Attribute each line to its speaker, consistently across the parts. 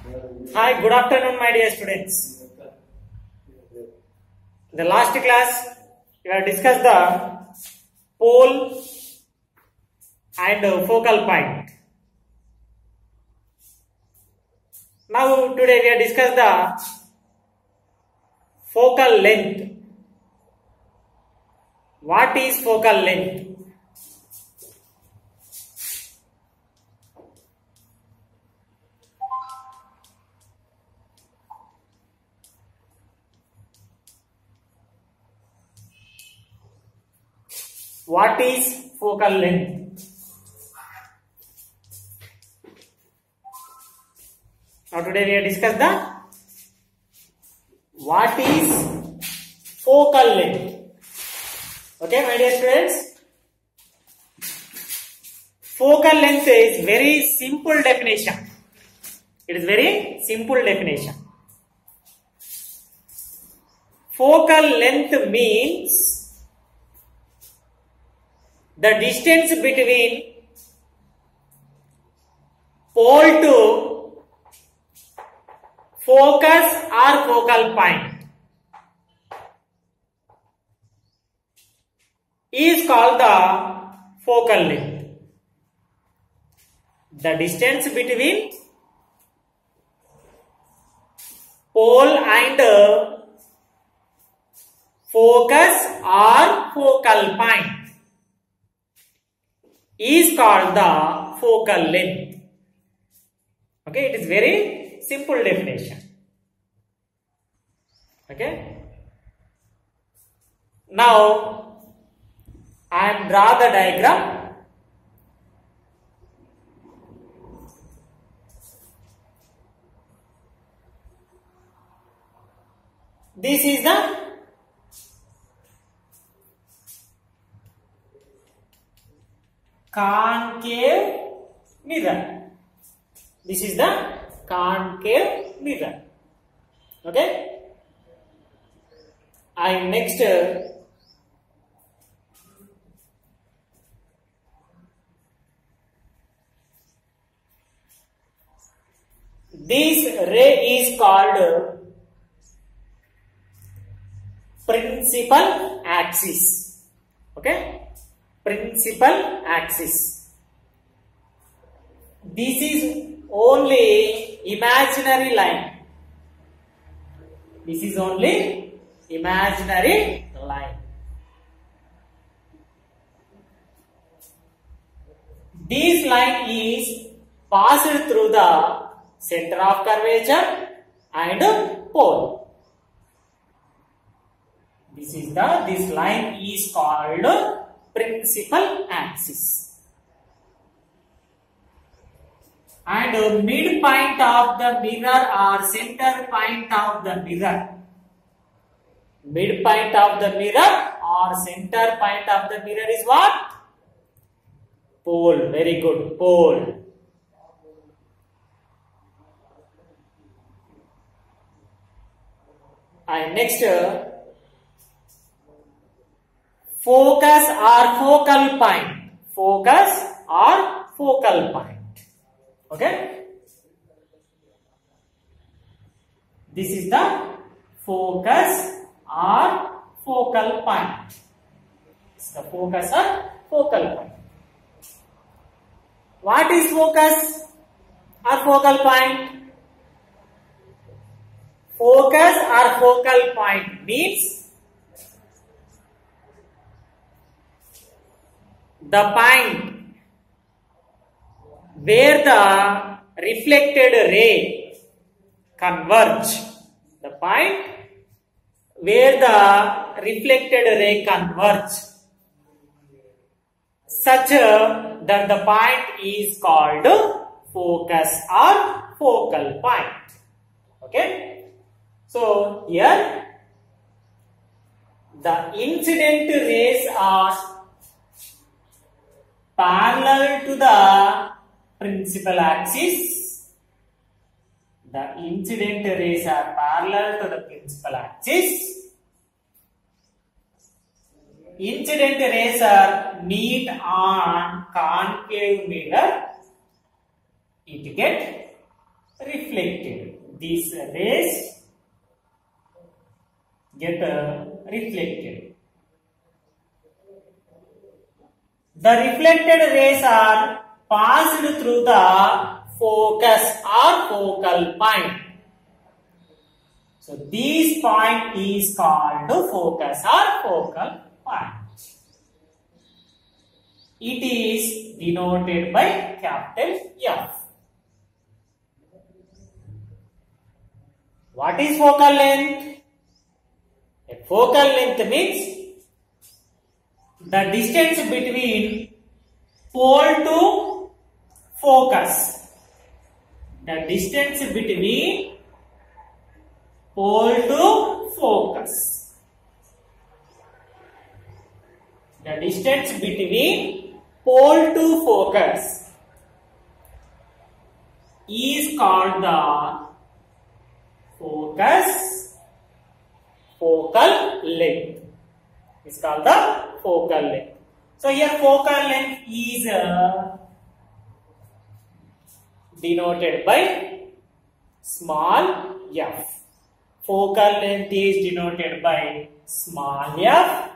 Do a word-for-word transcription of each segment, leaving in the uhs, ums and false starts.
Speaker 1: Hi, good afternoon, my dear students. In the last class, we have discussed the pole and focal point. Now, today we have discussed the focal length. What is focal length? What is focal length? Now today we have discussed the what is focal length. Okay, my dear students. Focal length is very simple definition. It is very simple definition. Focal length means the distance between pole to focus or focal point is called the focal length. The distance between pole and focus or focal point is called the focal length. Okay, it is very simple definition. Okay. Now, I am draw the diagram. This is the concave mirror. This is the concave mirror. Okay. And next, this ray is called principal axis. Okay. Principal axis. This is only imaginary line. This is only imaginary line. This line is passed through the center of curvature and pole. This is the this line is called principal axis. And midpoint of the mirror or center point of the mirror. Midpoint of the mirror or center point of the mirror is what? Pole. Very good. Pole. And next, focus or focal point. Focus or focal point. Okay. This is the focus or focal point. It's the focus or focal point. What is focus or focal point? Focus or focal point means the point where the reflected ray converge. The point where the reflected ray converge, such that the point is called focus or focal point. Okay. So here the incident rays are parallel to the principal axis. The incident rays are parallel to the principal axis. Incident rays are meet on concave mirror. It get reflected. reflected. These rays get uh, reflected. The reflected rays are passed through the focus or focal point. So this point is called focus or focal point. It is denoted by capital F. What is focal length? A focal length means the distance between pole to focus. The distance between pole to focus. The distance between pole to focus is called the focus focal length. It's called the focal length. So here focal length is uh, denoted by small f. Focal length is denoted by small f.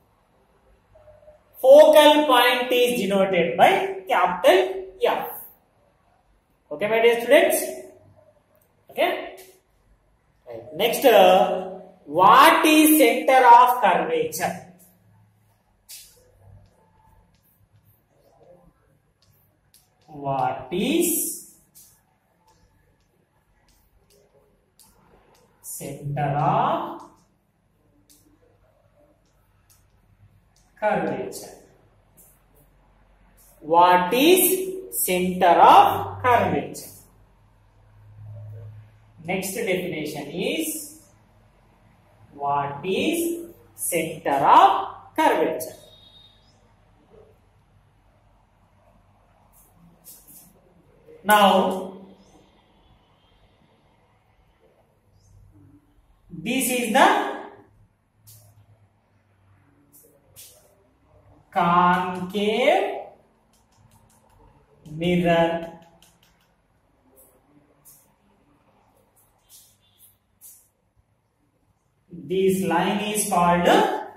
Speaker 1: Focal point is denoted by capital F. Okay, my dear students? Okay. Right. Next, uh, what is center of curvature? What is center of curvature? What is center of curvature? Next definition is what is center of curvature? Now, this is the concave mirror. This line is called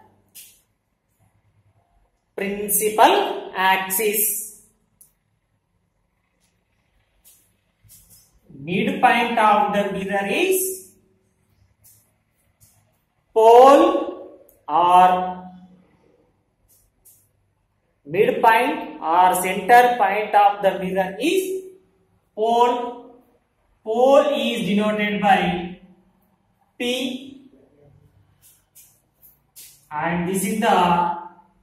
Speaker 1: principal axis. Midpoint of the mirror is pole or midpoint or center point of the mirror is pole. Pole is denoted by P, and this is the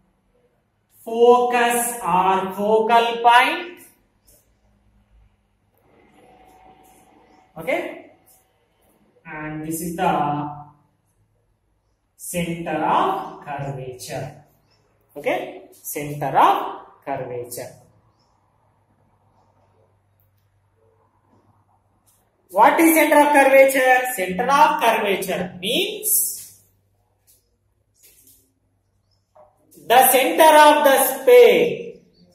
Speaker 1: focus or focal point. Okay, and this is the center of curvature. Okay, center of curvature. What is center of curvature? Center of curvature means the center of the sphere.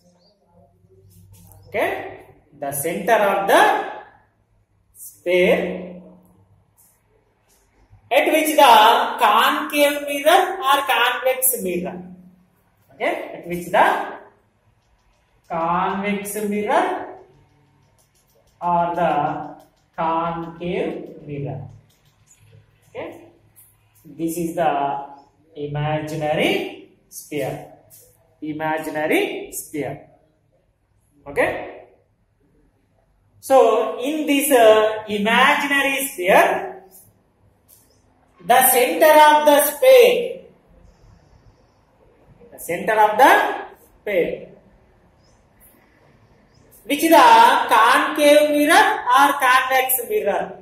Speaker 1: Okay, the center of the sphere at which the concave mirror or convex mirror. Okay, at which the convex mirror or the concave mirror. Okay, this is the imaginary sphere. Imaginary sphere. Okay. So, in this uh, imaginary sphere, the center of the sphere, the center of the sphere, which is the concave mirror or convex mirror,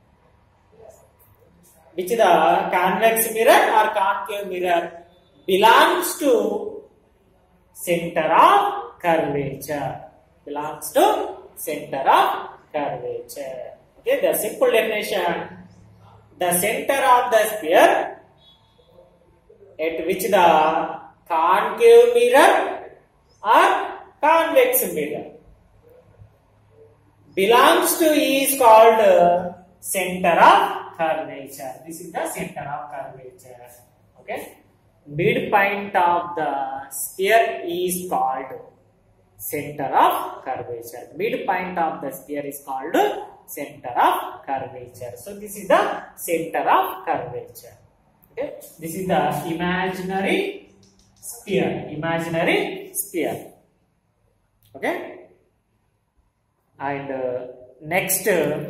Speaker 1: which is the convex mirror or concave mirror, belongs to center of curvature, belongs to center of curvature. Okay, the simple definition: the center of the sphere at which the concave mirror or convex mirror belongs to is called uh, center of curvature. This is the center of curvature. Okay. Midpoint of the sphere is called center of curvature. Midpoint of the sphere is called center of curvature. So this is the center of curvature. Okay. This is the imaginary sphere. Imaginary sphere. Okay. And uh, next, uh,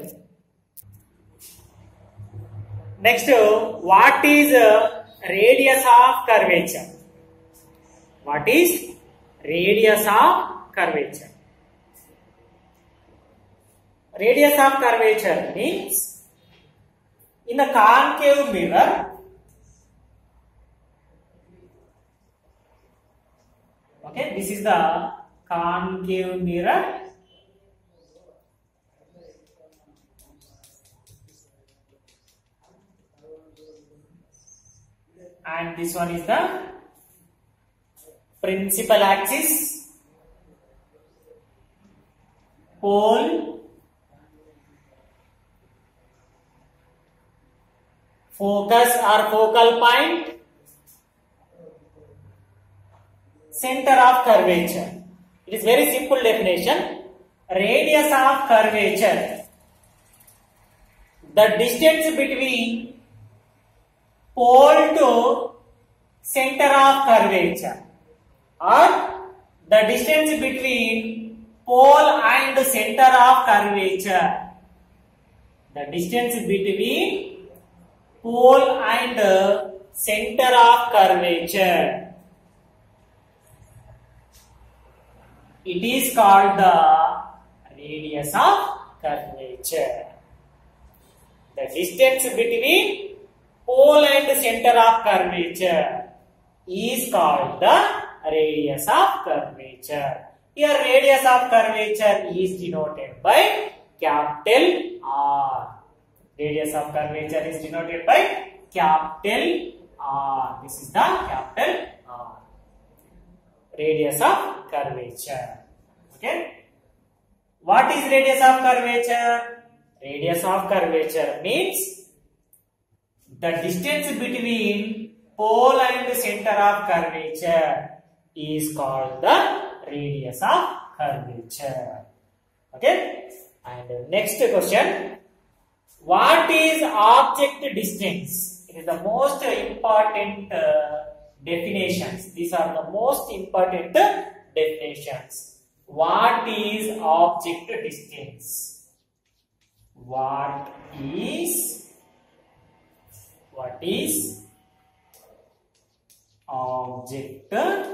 Speaker 1: next, uh, what is uh, radius of curvature? What is radius of curvature? Radius of curvature means in the concave mirror, okay, this is the concave mirror. And this one is the principal axis, pole, focus or focal point, center of curvature. It is very simple definition. Radius of curvature, the distance between pole to center of curvature, or the distance between pole and center of curvature. The distance between pole and center of curvature. It is called the radius of curvature. The distance between pole and center of curvature is called the radius of curvature. Here radius of curvature is denoted by capital R. Radius of curvature is denoted by capital R. This is the capital R. Radius of curvature. Okay. What is radius of curvature? Radius of curvature means the distance between pole and center of curvature is called the radius of curvature. Okay. And next question. What is object distance? It is the most important uh, definitions. These are the most important definitions. What is object distance? What is What is object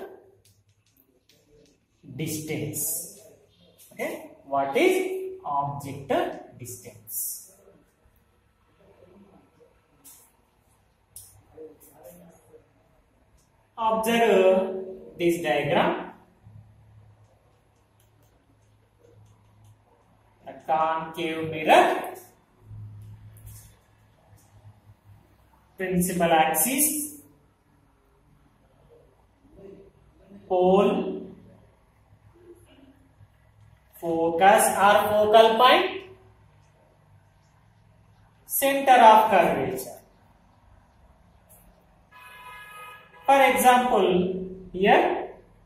Speaker 1: distance? Okay. What is object distance? Observe this diagram. A concave mirror. Principal axis, pole, focus or focal point, center of curvature. For example, here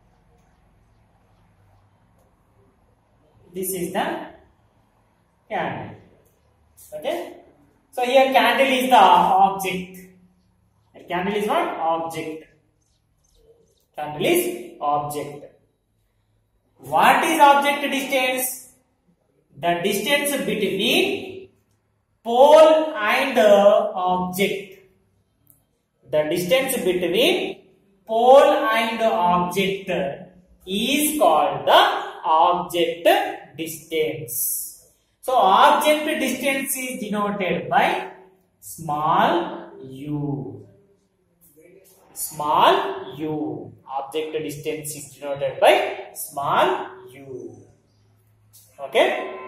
Speaker 1: this is the candle. Okay. So here candle is the object. Candle is what? Object. Candle is object. What is object distance? The distance between pole and object. The distance between pole and object is called the object distance. So object distance is denoted by small u. Small u. Object distance is denoted by small u. Okay.